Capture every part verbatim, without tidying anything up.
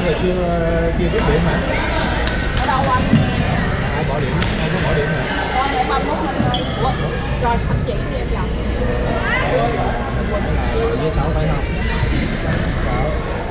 giờ chưa chưa biết điểm mà. Ở đâu anh? Ai bỏ điểm, ai có bỏ điểm rồi. Con để ba mốt năm nay. Ủa? Rồi anh chỉ đi em làm. Với sáu phải không? Sáu.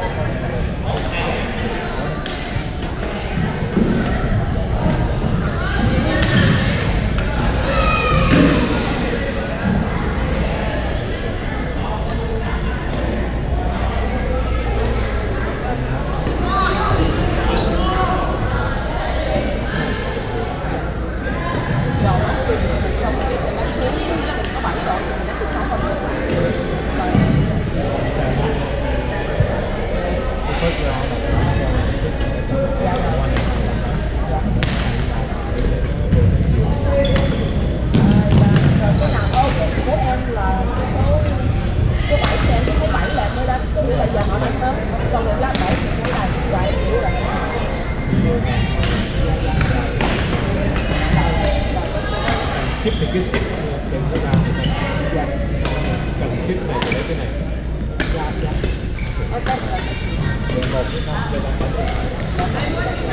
Skip thì cứ skip đừng có làm gì hết. Cần skip này thì lấy cái này. Dạ dạ. Ok. Một cái năm cho bạn.